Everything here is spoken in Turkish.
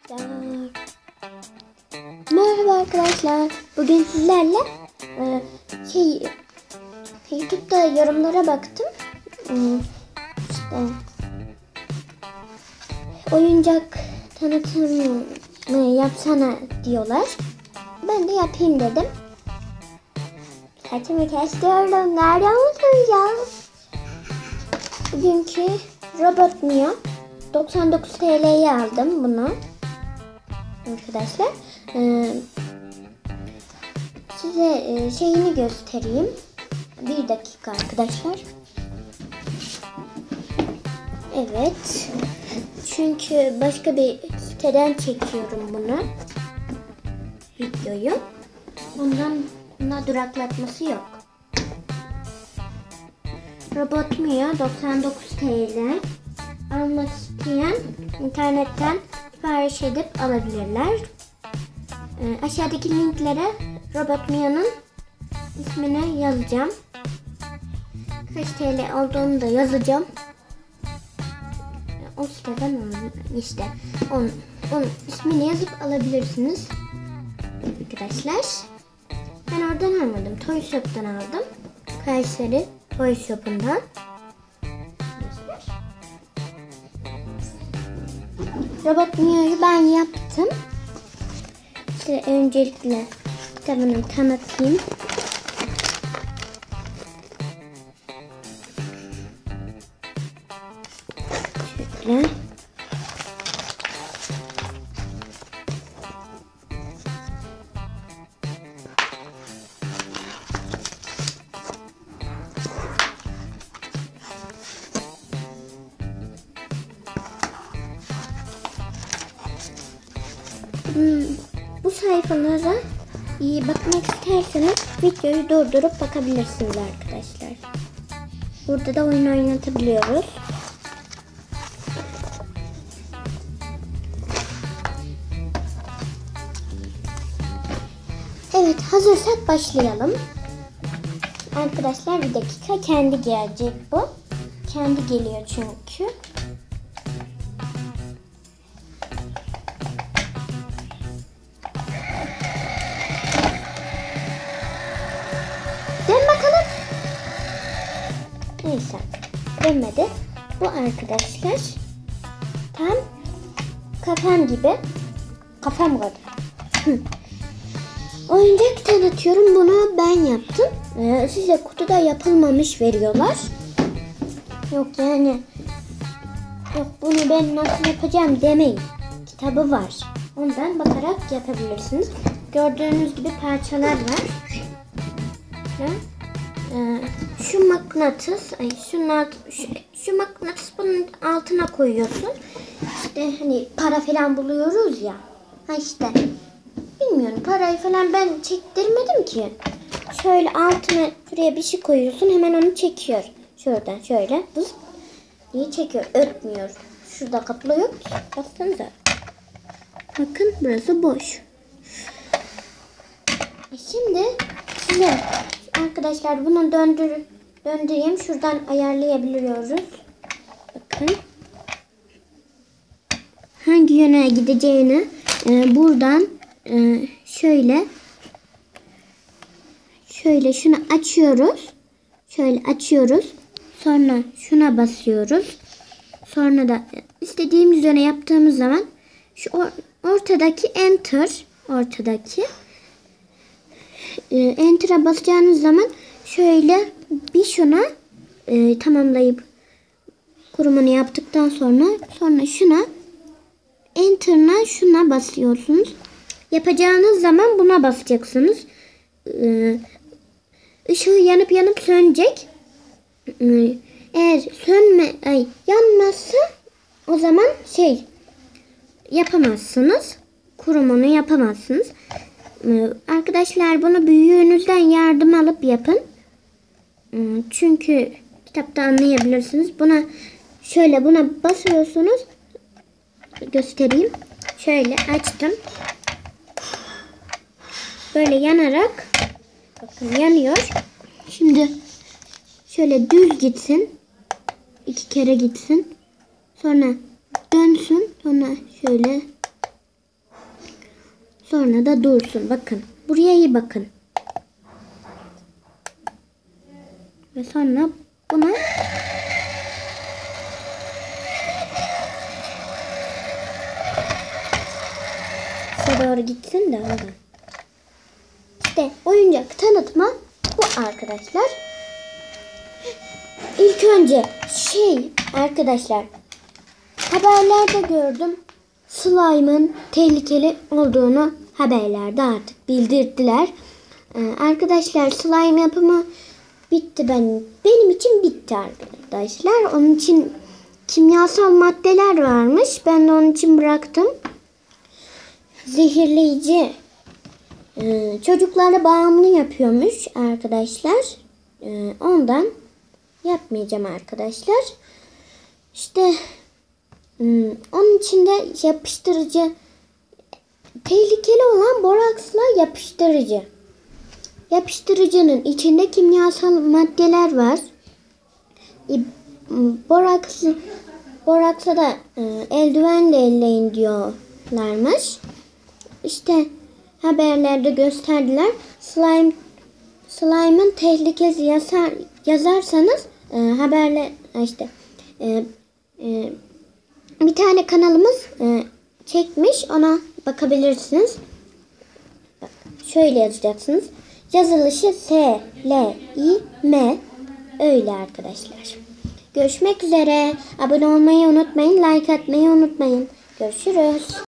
Merhaba arkadaşlar. Bugün sizlerle YouTube'da yorumlara baktım. İşte oyuncak tanıtımı yapsana diyorlar. Ben de yapayım dedim. Saçımı kesiyorum. Nereden oturacağım? Bugünkü Robot Mio 99 TL'ye aldım bunu. Arkadaşlar size şeyini göstereyim. Bir dakika arkadaşlar. Evet. Çünkü başka bir siteden çekiyorum bunu. Videoyu. Buna duraklatması yok. Robot Mio 99 TL. Almak isteyen internetten sipariş edip alabilirler. Aşağıdaki linklere Robot Mio'nun ismini yazacağım. Kaç TL olduğunu da yazacağım. O siteden işte onun ismini yazıp alabilirsiniz arkadaşlar. Ben oradan almadım. Toy Shop'tan aldım. Kayseri Toy Shop'undan. Robot Mio'yu ben yaptım. Size öncelikle kitabını tanıtayım. Şöyle. Bu sayfalara iyi bakmak isterseniz videoyu durdurup bakabilirsiniz arkadaşlar. Burada da oyun oynatabiliyoruz. Evet, hazırsak başlayalım. Arkadaşlar bir dakika, kendi gelecek bu. Kendi geliyor çünkü. Dön bakalım. Neyse. Dönmedi. Bu arkadaşlar tam kafam gibi. Kafam kadar. Oyuncak tanıtıyorum. Bunu ben yaptım. Size kutuda yapılmamış veriyorlar. Yok yani. Yok bunu ben nasıl yapacağım demeyin. Kitabı var. Ondan bakarak yapabilirsiniz. Gördüğünüz gibi parçalar var. Şu mıknatıs, şu mıknatıs bunun altına koyuyorsun. İşte hani para falan buluyoruz ya. Ha işte bilmiyorum, parayı falan ben çektirmedim ki. Şöyle altına şuraya bir şey koyuyorsun, hemen onu çekiyor. Şuradan şöyle buz diye çekiyor, ötmüyor. Şurada kaplı yok. Baksanıza. Bakın burası boş. Şimdi size arkadaşlar bunu döndüreyim. Şuradan ayarlayabiliyoruz. Bakın. Hangi yöne gideceğini buradan şöyle şunu açıyoruz. Şöyle açıyoruz. Sonra şuna basıyoruz. Sonra da istediğimiz yöne yaptığımız zaman şu ortadaki Enter'a basacağınız zaman şöyle bir şuna tamamlayıp kurumunu yaptıktan sonra şuna Enter'ına şuna basıyorsunuz. Yapacağınız zaman buna basacaksınız. Işığı yanıp sönecek. Eğer yanmazsa o zaman yapamazsınız. Kurumunu yapamazsınız. Arkadaşlar bunu büyüğünüzden yardım alıp yapın. Çünkü kitapta anlayabilirsiniz. Buna basıyorsunuz. Göstereyim. Şöyle açtım. Böyle yanarak, bakın yanıyor. Şimdi şöyle düz gitsin. 2 kere gitsin. Sonra dönsün. Sonra şöyle Sonra da dursun. Bakın. Buraya iyi bakın. Ve sonra buna size doğru gitsin de oradan. İşte oyuncak tanıtma bu arkadaşlar. İlk önce arkadaşlar, haberlerde gördüm. Slime'ın tehlikeli olduğunu haberlerde artık bildirdiler. Arkadaşlar slime yapımı bitti, benim için bitti arkadaşlar. Onun için kimyasal maddeler varmış. Ben de onun için bıraktım. Zehirleyici, çocuklara bağımlı yapıyormuş arkadaşlar. Ondan yapmayacağım arkadaşlar. İşte onun içinde yapıştırıcı, tehlikeli olan boraksla yapıştırıcı. Yapıştırıcının içinde kimyasal maddeler var. Boraksa da eldivenle elleyin diyorlarmış. İşte haberlerde gösterdiler. Slime'ın tehlikesi yazarsanız haberle işte bir tane kanalımız çekmiş, ona bakabilirsiniz. Bak, şöyle yazacaksınız. Yazılışı S-L-I-M, öyle arkadaşlar. Görüşmek üzere. Abone olmayı unutmayın. Like atmayı unutmayın. Görüşürüz.